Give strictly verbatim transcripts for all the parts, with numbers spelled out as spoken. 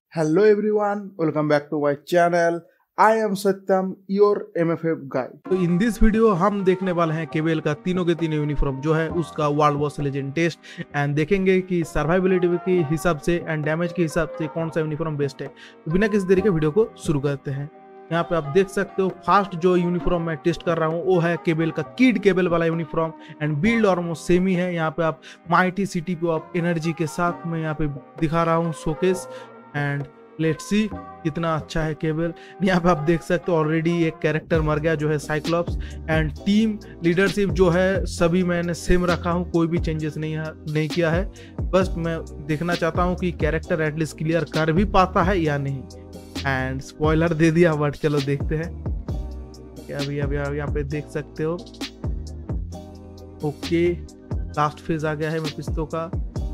Hello everyone, welcome back to my channel. I am Satyam, your M F F guy. तो in this video हम देखने वाले हैं cable का तीनों के तीनों यूनिफॉर्म जो है उसका world war legend test and देखेंगे कि सर्वाइबिलिटी के हिसाब से एंड डैमेज के हिसाब से कौन सा यूनिफॉर्म बेस्ट है। तो बिना किसी देरी के वीडियो को शुरू करते हैं। यहाँ पे आप देख सकते हो फर्स्ट जो यूनिफॉर्म मैं टेस्ट कर रहा हूँ वो है केबल का किड केबल वाला uniform and build almost same ही है। यहाँ पे आप माइटी सिटी पे आप एनर्जी के साथ मैं यहाँ पे दिखा रहा हूँ शोकेस एंड लेट्स सी कितना अच्छा है केबल। यहाँ पे आप देख सकते हो ऑलरेडी एक कैरेक्टर मर गया जो है साइक्लॉप्स एंड टीम लीडरशिप जो है सभी मैंने सेम रखा हूँ, कोई भी चेंजेस नहीं है नहीं किया है। बस मैं देखना चाहता हूँ कि कैरेक्टर एटलीस्ट क्लियर कर भी पाता है या नहीं। एंड स्पॉइलर दे दिया बट चलो देखते हैं। अभी अभी यहाँ पे देख सकते हो ओके लास्ट फेज आ गया है मेफिस्तो का।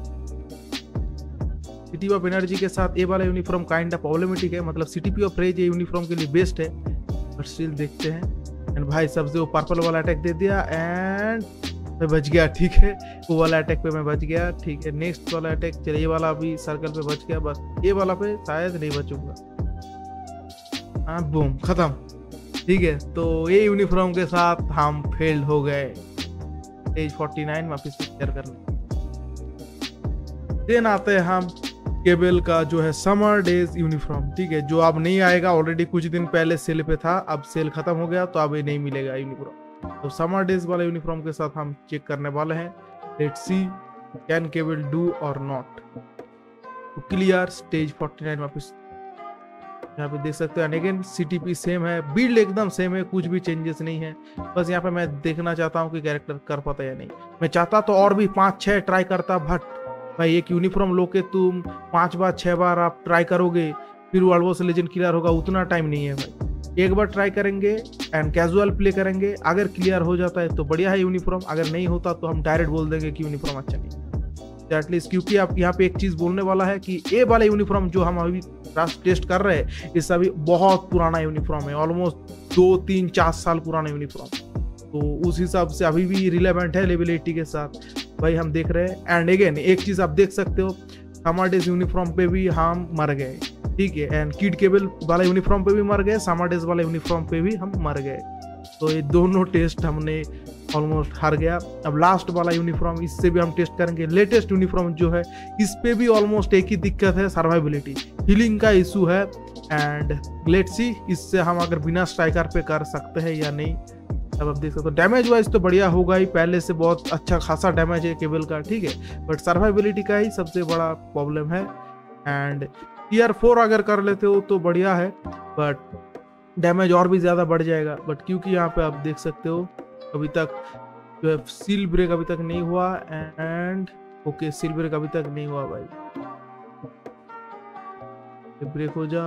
सिटी ऑफ एनर्जी के साथ ये वाला यूनिफॉर्म काइंड ऑफ प्रॉब्लमेटिक है, मतलब सिटी ऑफ रेज ये यूनिफॉर्म के लिए बेस्ट है बट स्टिल देखते हैं। एंड भाई सबसे वो पर्पल वाला अटैक दे दिया एंड मैं बच गया, ठीक है वो वाला अटैक पे मैं बच गया, ठीक है। नेक्स्ट वाला अटैक चलिए ये वाला अभी सर्कल पे बच गया, बस ये वाला पे शायद नहीं बचूंगा। हाँ बूम खत्म, ठीक है। तो ये यूनिफॉर्म के साथ हम फेल्ड हो गए एज फोर्टी नाइन वापिस शेयर करने। देन आते हैं हम केबल का जो है समर डेज यूनिफॉर्म, ठीक है, जो अब नहीं आएगा। ऑलरेडी कुछ दिन पहले सेल पे था, अब सेल खत्म हो गया तो अब ये नहीं मिलेगा यूनिफॉर्म। तो समर डेज वाला यूनिफॉर्म के साथ हम चेक करने वाले हैं। Let's see can Cable do और not to clear stage forty nine वापस। यहाँ पे देख सकते हो एंड अगेन सीटीपी सेम है, बिल्ड एकदम सेम है, कुछ भी चेंजेस नहीं है। बस यहाँ पे मैं देखना चाहता हूँ कि कैरेक्टर कर पाता है या नहीं। मैं चाहता तो और भी पाँच छः ट्राई करता, बट भाई एक यूनिफॉर्म लो के तुम पांच बार छह बार आप ट्राई करोगे फिर वर्ल्ड वॉर लेजेंड क्लियर होगा, उतना टाइम नहीं है भाई। एक बार ट्राई करेंगे एंड कैजुअल प्ले करेंगे, अगर क्लियर हो जाता है तो बढ़िया है यूनिफॉर्म, अगर नहीं होता तो हम डायरेक्ट बोल देंगे कि यूनिफॉर्म अच्छा नहीं एटलीस्ट। क्योंकि आप यहाँ पे एक चीज बोलने वाला है कि ये वाला यूनिफॉर्म जो हम अभी टेस्ट कर रहे हैं इस अभी बहुत पुराना यूनिफॉर्म है, ऑलमोस्ट दो तीन चार साल पुराना यूनिफॉर्म, तो उस हिसाब से अभी भी रिलेवेंट है लेवल एटी के साथ भाई हम देख रहे हैं। एंड अगेन एक चीज आप देख सकते हो समर डेज यूनिफॉर्म पे भी हम मर गए, ठीक है, एंड किड केबल वाला यूनिफॉर्म पे भी मर गए, समर डेज वाला यूनिफॉर्म पे भी हम मर गए। तो ये दोनों टेस्ट हमने ऑलमोस्ट हार गया। अब लास्ट वाला यूनिफॉर्म इससे भी हम टेस्ट करेंगे। लेटेस्ट यूनिफॉर्म जो है इस पे भी ऑलमोस्ट एक ही दिक्कत है, सर्वाइबिलिटी, हीलिंग का इशू है। एंड लेट्स सी इससे हम अगर बिना स्ट्राइकर पे कर सकते हैं या नहीं। अब आप देख सकते हो डैमेज वाइज तो बढ़िया होगा ही, पहले से बहुत अच्छा खासा डैमेज है केबल का, ठीक है, बट सर्वाइबिलिटी का ही सबसे बड़ा प्रॉब्लम है। एंड टीयर फोर अगर कर लेते हो तो बढ़िया है, बट डैमेज और भी ज़्यादा बढ़ जाएगा। बट क्योंकि यहाँ पे आप देख सकते हो अभी तक जो है सील ब्रेक अभी तक नहीं हुआ एंड ओके सील ब्रेक अभी तक नहीं हुआ भाई, ब्रेक हो जा,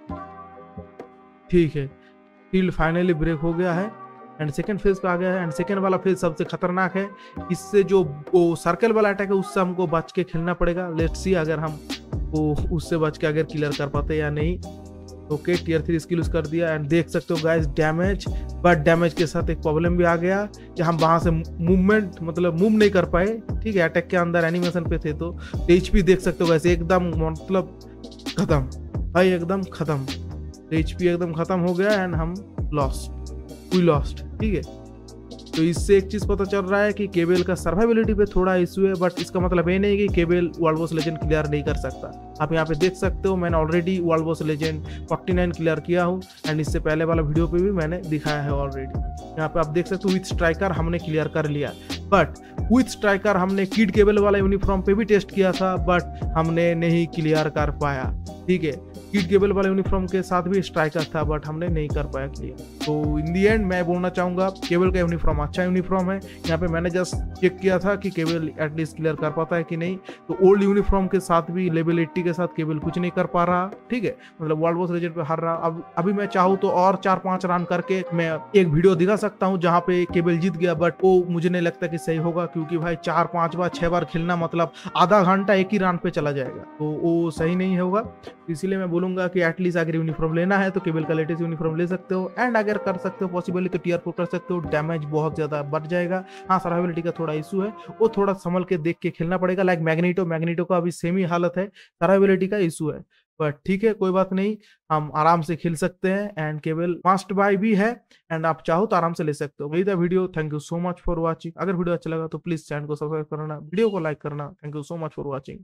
ठीक है, सील फाइनली ब्रेक हो गया है एंड सेकंड फेज पे आ गया है। एंड सेकंड वाला फेज सबसे खतरनाक है, इससे जो वो सर्कल वाला अटैक है उससे हमको बच के खेलना पड़ेगा। लेट्स सी अगर हम वो उससे बच के अगर क्लियर कर पाते या नहीं। Okay tier three skill use कर दिया एंड देख सकते हो गाइस डैमेज, बट डैमेज के साथ एक प्रॉब्लम भी आ गया कि हम वहां से मूवमेंट मतलब मूव नहीं कर पाए, ठीक है, अटैक के अंदर एनिमेशन पे थे। तो एचपी देख सकते हो गाइस एकदम मतलब खत्म भाई, एकदम खत्म, एचपी एकदम खत्म हो गया एंड हम लॉस्ट वी लॉस्ट, ठीक है। तो इससे एक चीज पता चल रहा है कि केबल का सर्वाइबिलिटी पे थोड़ा इशू है, बट इसका मतलब ये नहीं कि Cable world war legend clear नहीं कर सकता। आप यहाँ पे देख सकते हो मैंने already world war legend forty nine clear किया हूँ एंड इससे पहले वाला वीडियो पे भी मैंने दिखाया है ऑलरेडी। यहाँ पे आप देख सकते हो विथ स्ट्राइकर हमने क्लियर कर लिया, बट विथ स्ट्राइकर हमने किड केबल वाला यूनिफॉर्म पे भी टेस्ट किया था बट हमने नहीं क्लियर कर पाया, ठीक है। किड केबल वाले यूनिफॉर्म के साथ भी स्ट्राइकर था बट हमने नहीं कर पाया क्लियर। तो इन दी एंड मैं बोलना चाहूंगा केबल का यूनिफॉर्म अच्छा यूनिफॉर्म है। यहाँ पे मैंने जस्ट चेक किया था कि केबल एटलीस्ट क्लियर कर पाता है कि नहीं, तो ओल्ड यूनिफॉर्म के साथ भी लेवल एट्टी के साथ केबल कुछ नहीं कर पा रहा, ठीक है, मतलब वर्ल्ड वॉर लेजेंड पे हार रहा। अब अभी मैं चाहूँ तो और चार पांच रन करके मैं एक वीडियो दिखा सकता हूँ जहाँ पे केबल जीत गया, बट वो मुझे नहीं लगता कि सही होगा, क्योंकि भाई चार पांच बार छह बार खेलना मतलब आधा घंटा एक ही रन पे चला जाएगा, तो वो सही नहीं होगा। इसीलिए मैं बोलूंगा कि एटलीस्ट अगर यूनिफॉर्म लेना है तो केबल का लेटेस्ट यूनिफॉर्म ले सकते हो एंड अगर कर सकते हो पॉसिबली तो टीयर फोर कर सकते हो। डैमेज बहुत ज्यादा बढ़ जाएगा, हाँ सर्वाइबिलिटी का थोड़ा इशू है, वो थोड़ा संभल के देख के खेलना पड़ेगा। लाइक मैग्नीटो मैग्नीटो का अभी सेम ही हालत है, सर्वाइबिलिटी का इशू है। बट ठीक है, कोई बात नहीं, हम आराम से खेल सकते हैं एंड केबल मस्ट बाय भी है एंड आप चाहो तो आराम से ले सकते हो। वही था video, thank you so much for watching. अगर वीडियो अच्छा लगा तो प्लीज चैनल को सब्सक्राइब करना, वीडियो को लाइक करना। Thank you so much for watching.